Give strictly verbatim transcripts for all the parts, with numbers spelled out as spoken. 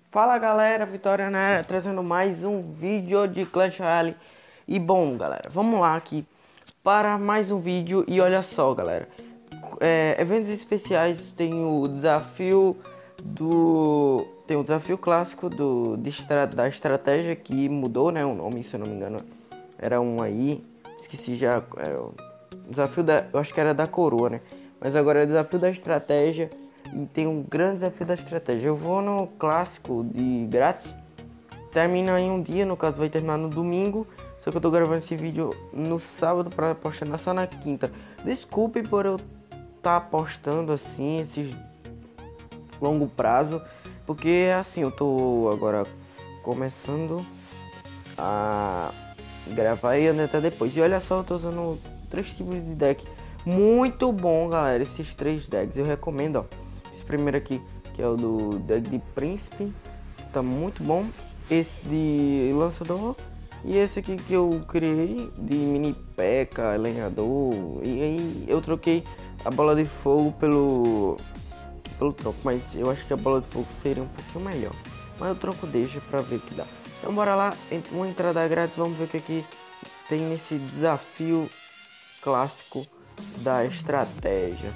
Fala galera, Vitória na área, trazendo mais um vídeo de Clash Royale. E bom galera, vamos lá aqui para mais um vídeo. E olha só galera, é, eventos especiais tem o desafio do... Tem o desafio clássico do, de estra, da estratégia que mudou, né, o nome, se eu não me engano. Era um aí, esqueci já, era o desafio da... Eu acho que era da coroa, né, mas agora é o desafio da estratégia. E tem um grande desafio da estratégia. Eu vou no clássico de grátis. Termina em um dia, no caso vai terminar no domingo. Só que eu tô gravando esse vídeo no sábado para postar só na quinta. Desculpe por eu estar tá postando assim, esses longo prazo. Porque assim, eu tô agora começando a gravar e até depois. E olha só, eu tô usando três tipos de deck. Muito bom, galera, esses três decks. Eu recomendo, ó. Primeiro aqui, que é o do deck de príncipe, tá muito bom. Esse de lançador e esse aqui que eu criei de mini peca, lenhador. E aí eu troquei a bola de fogo pelo pelo troco, mas eu acho que a bola de fogo seria um pouquinho melhor. Mas o troco deixa pra ver o que dá. Então bora lá, uma entrada grátis, vamos ver o que aqui tem nesse desafio clássico da estratégia.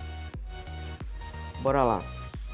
Bora lá.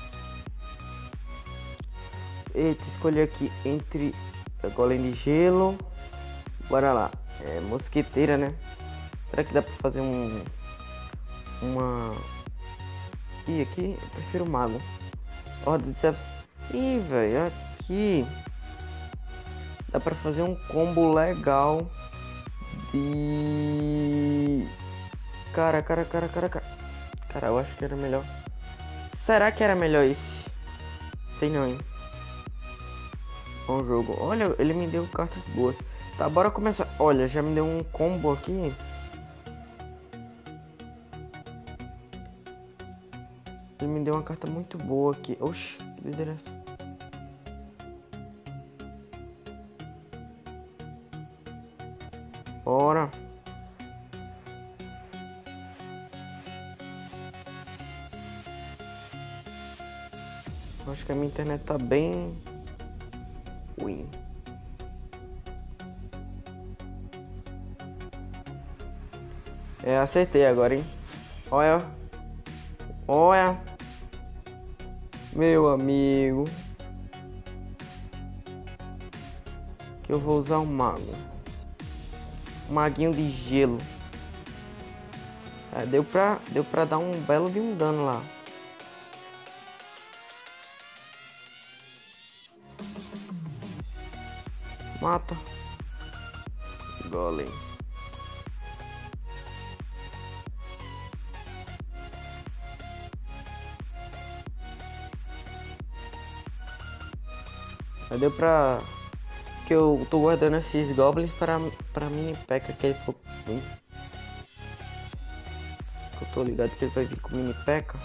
Eita, escolhi aqui entre a golem de gelo. Bora lá. É mosqueteira, né? Será que dá pra fazer um... Uma... Ih, aqui eu prefiro mago. Ordem de... Ih, velho, aqui... Dá pra fazer um combo legal de... Cara, cara, cara, cara, cara. Cara, eu acho que era melhor. Será que era melhor esse? Sei não, hein? Bom jogo. Olha, ele me deu cartas boas. Tá, bora começar. Olha, já me deu um combo aqui. Ele me deu uma carta muito boa aqui. Oxi, que doideira é essa? Bora. Acho que a minha internet tá bem ruim. É, acertei agora, hein? Olha. Olha. Meu amigo. Que eu vou usar um mago. Um maguinho de gelo. É, deu pra, deu pra dar um belo de um dano lá. Mata. Golem. Aí deu pra... Que eu tô guardando esses goblins para, para mini peca que ele for vir. Eu tô ligado que ele vai vir com mini peca.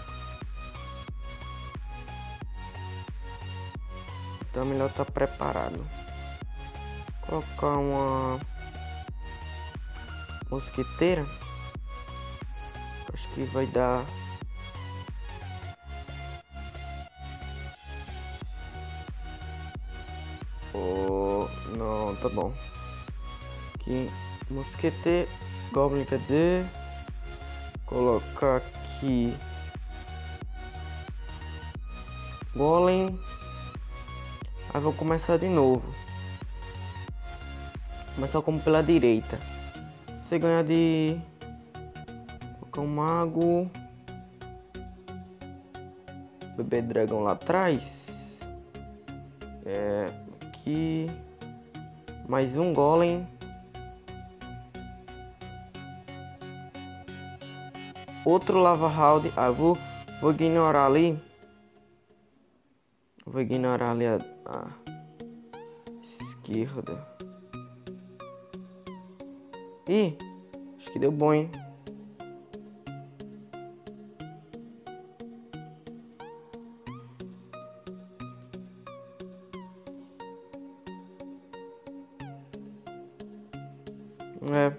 Então é melhor estar tá preparado. Colocar uma mosqueteira. Acho que vai dar. Oh, não, tá bom. Aqui, mosqueteiro, goblin, cadê? Colocar aqui golem. Aí vou começar de novo. Começar como pela direita. Você ganha de... Colocar um mago. Bebê dragão lá atrás. É... Aqui. Mais um golem. Outro lava round. Ah, vou, vou ignorar ali. Vou ignorar ali a, a esquerda. Ih, acho que deu bom, hein? É.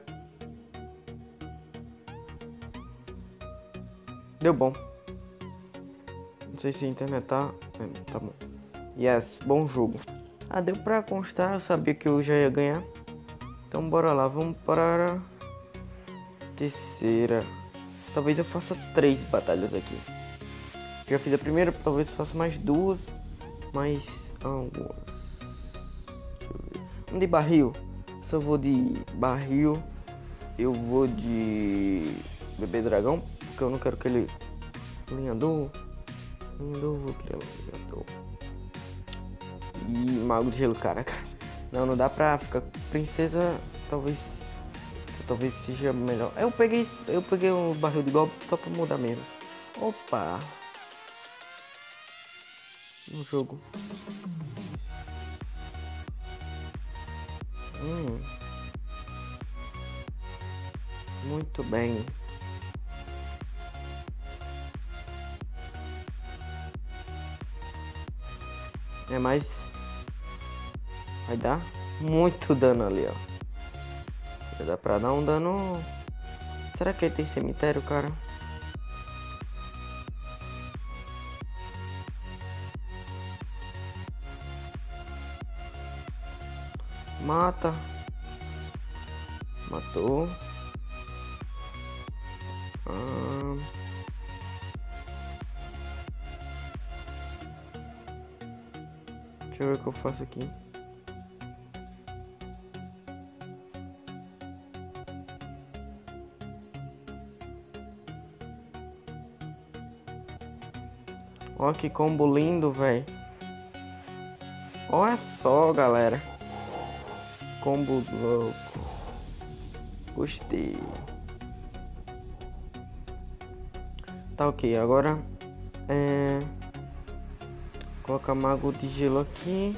Deu bom. Não sei se a internet tá... É, tá bom. Yes, bom jogo. Ah, deu pra constar, eu sabia que eu já ia ganhar. Então bora lá, vamos para a terceira. Talvez eu faça três batalhas aqui. Já fiz a primeira, talvez eu faça mais duas. Mais algumas. Um de barril. Se eu vou de barril, eu vou de bebê dragão, porque eu não quero que ele lenhador. Lenhador, vou criar lenhador. E mago de gelo, cara. Não, não dá pra ficar princesa, talvez talvez seja melhor. Eu peguei, eu peguei um barril de golpe só pra mudar mesmo. Opa. No jogo. Hum. Muito bem. É mais. Vai dar muito dano ali, ó. Vai dar pra dar um dano. Será que ele tem cemitério, cara? Mata. Matou. Ah. Deixa eu ver o que eu faço aqui. Olha que combo lindo, velho. Olha só, galera. Combo louco. Gostei. Tá ok, agora é... colocar mago de gelo aqui.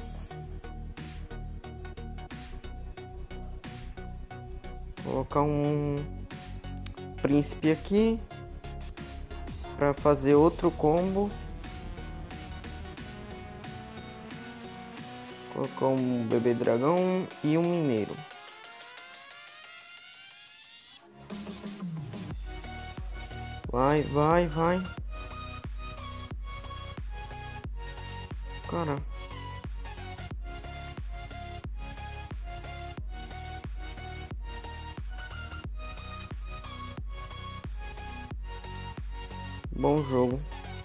Colocar um príncipe aqui para fazer outro combo. Colocar um bebê dragão e um mineiro. Vai, vai, vai. Cara. Bom jogo.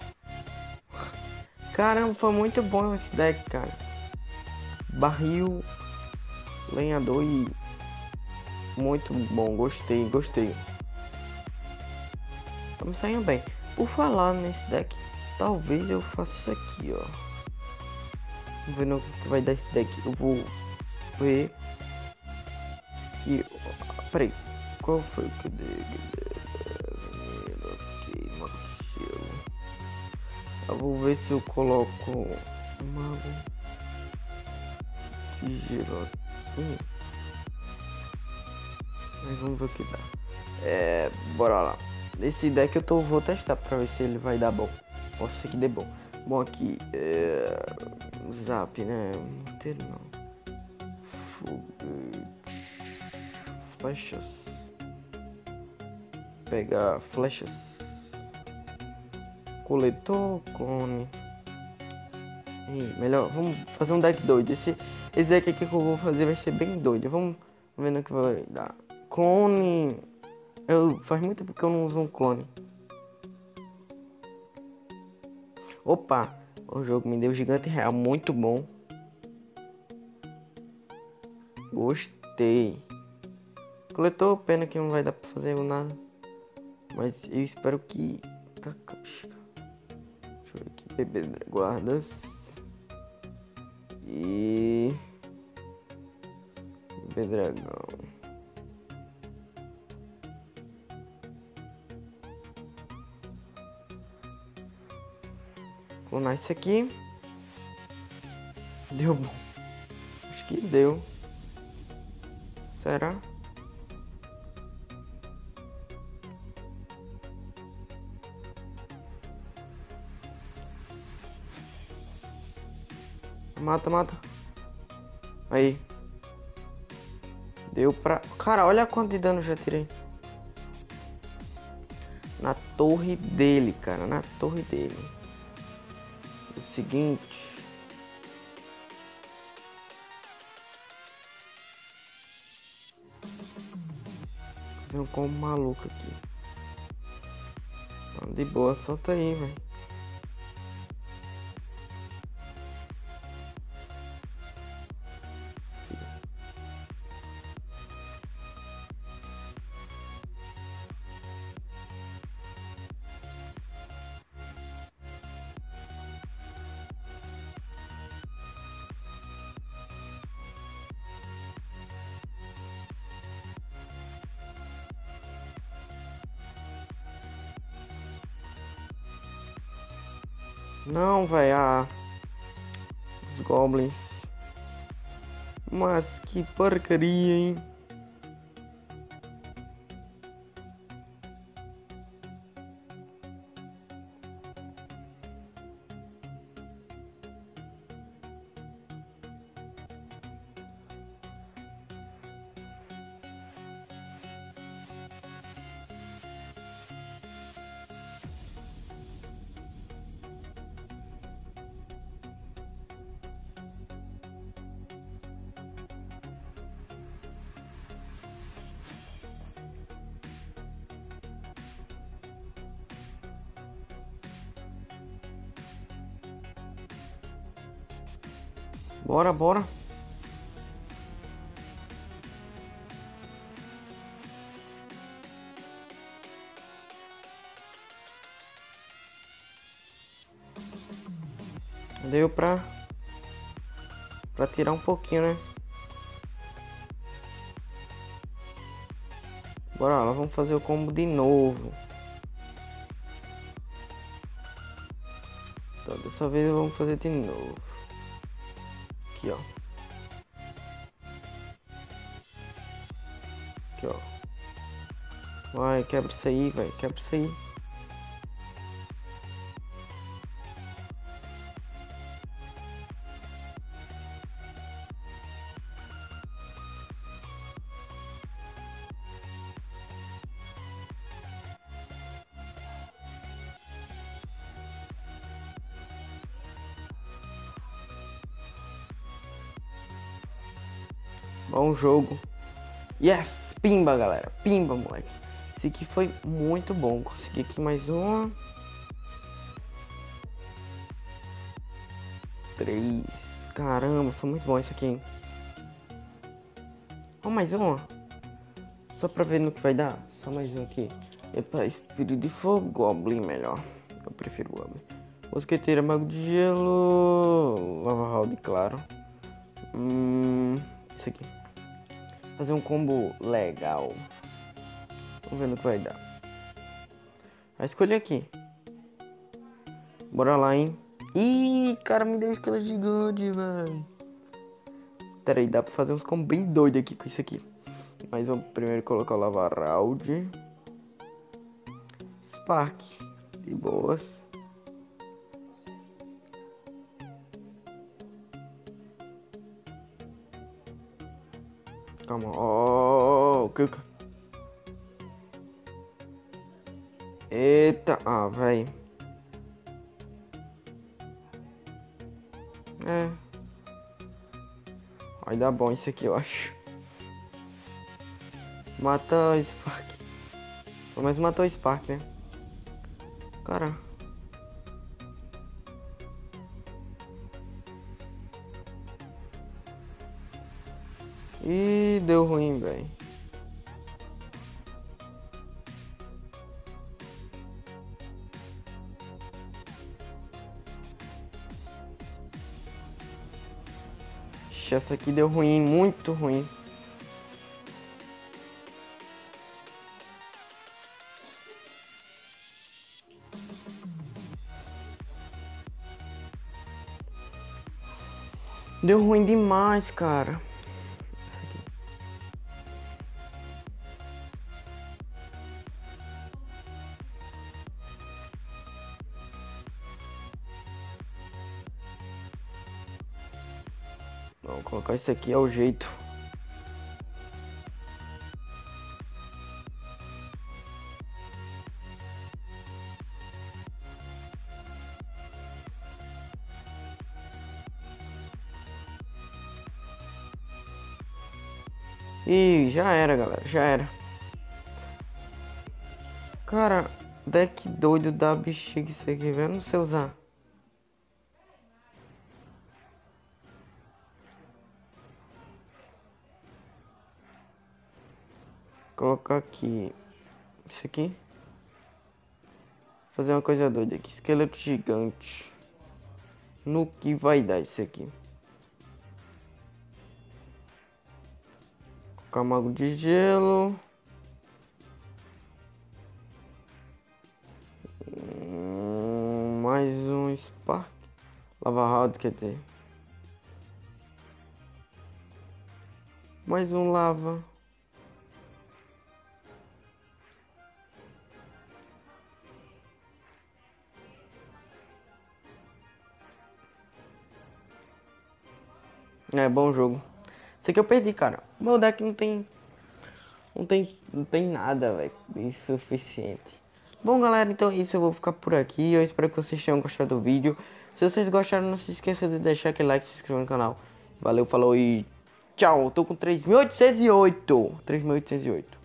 Caramba, foi muito bom esse deck, cara. Barril, lenhador e muito bom. Gostei, gostei. Estamos saindo bem. Por falar nesse deck, talvez eu faça isso aqui, ó. Vamos ver no que vai dar esse deck. Eu vou ver. E. Peraí. Qual foi o que eu dei? Ok, mago de gelo. Eu vou ver se eu coloco o mago de gelo aqui. Mas vamos ver o que dá. É. Bora lá. Esse deck eu tô, vou testar pra ver se ele vai dar bom. Pode ser que dê bom. Bom, aqui é... Zap, né? Morteiro não. Foguete. Flechas. Pegar flechas. Coletor, clone. E melhor, vamos fazer um deck doido. Esse, esse deck aqui que eu vou fazer vai ser bem doido. Vamos ver no que vai dar. Clone. Eu, faz muito tempo que eu não uso um clone. Opa, o jogo me deu gigante real, muito bom. Gostei. Coletou, pena que não vai dar pra fazer nada. Mas eu espero que... Tá, deixa eu ver aqui, bebê guardas. E... bebê dragão. Clonar isso aqui. Deu bom. Acho que deu. Será? Mata, mata. Aí. Deu pra... Cara, olha quanto de dano eu já tirei. Na torre dele, cara. Na torre dele. O seguinte, Fazer um combo maluco aqui. De boa, solta aí, velho. Não, velho, ah, os goblins. Mas que porcaria, hein? Bora, bora. Deu pra pra tirar um pouquinho, né? Bora lá, vamos fazer o combo de novo. Então, dessa vez vamos fazer de novo. Aqui, ó. Aqui, ó. Vai, quebra isso aí, velho. Quebra isso aí. Bom jogo. Yes! Pimba, galera. Pimba, moleque. Esse aqui foi muito bom. Consegui aqui mais uma. Três. Caramba, foi muito bom esse aqui, hein? Ó, mais uma. Só pra ver no que vai dar. Só mais um aqui. Epa, espírito de fogo. Goblin melhor. Eu prefiro Goblin. Mosqueteira, mago de gelo. Lava round, claro. Hum... Isso aqui. Fazer um combo legal. Vamos ver no que vai dar. Vai escolher aqui. Bora lá, hein? Ih, cara, me deu escala gigante, velho. Pera aí, dá pra fazer uns combos bem doidos aqui com isso aqui. Mas vamos primeiro colocar o Lava Round. Spark. De boas. Calma, ó, oh, que... Eita, ah, velho. É. Vai dar bom isso aqui, eu acho. Mata o Spark. Mas matou o Spark, né? Cara. Ih, deu ruim, velho. Essa aqui deu ruim, muito ruim. Deu ruim demais, cara. Vou colocar isso aqui ao jeito. E já era, galera, já era. Cara, deck doido da bexiga isso aqui, velho. Não sei usar. Colocar aqui. Isso aqui. Fazer uma coisa doida aqui. Esqueleto gigante. No que vai dar isso aqui? Colocar mago de gelo. Hum, mais um Spark. Lava Round, quer dizer. Mais um lava. É bom jogo. Isso aqui eu perdi, cara. Meu deck não tem. Não tem. Não tem nada, velho. Insuficiente. Bom, galera, então é isso. Eu vou ficar por aqui. Eu espero que vocês tenham gostado do vídeo. Se vocês gostaram, não se esqueça de deixar aquele like e se inscrever no canal. Valeu, falou e tchau. Eu tô com três mil oitocentos e oito. três mil oitocentos e oito.